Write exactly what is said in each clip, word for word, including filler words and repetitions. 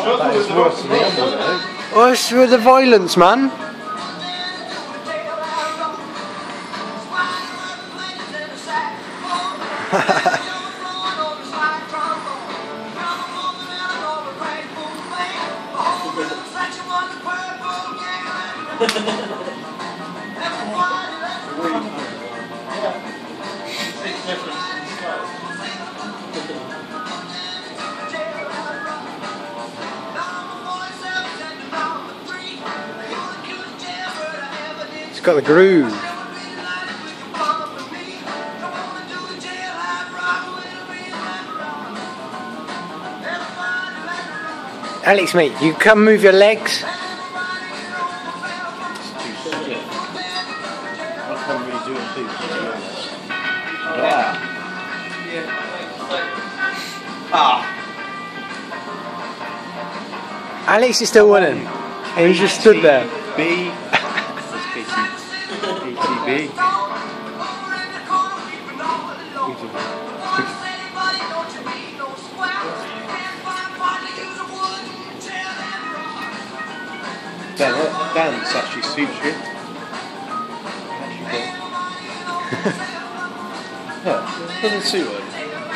That is worse than the other one, though. What's with the violence, man? It's got the groove. Alex, mate, you come move your legs. I can't really do it too, to be honest. Yeah. Ah. Alex is still winning. And he just stood there. B. That's K T B. Dan, that dance actually suits you. Actually does. Yeah, it doesn't suit her.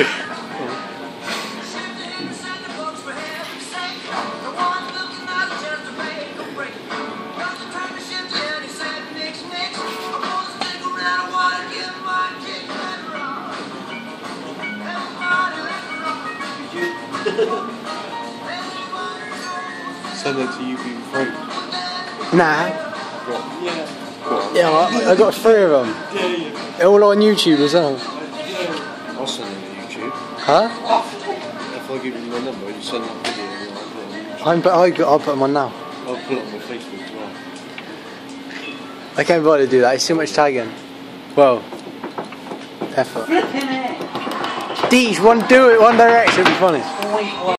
Send it to you being free. Nah. What? Yeah. What? Yeah, I, I got three of them. Yeah, yeah. They're all on YouTube as well. I'll send them to YouTube. Huh? If I give you my number, you send that video and I'll put it on YouTube. I'm, I, I'll put them on now. I'll put it on my Facebook as well. I can't bother to do that. It's too much tagging. Well, effort. These one do it one direction. It'd be funny.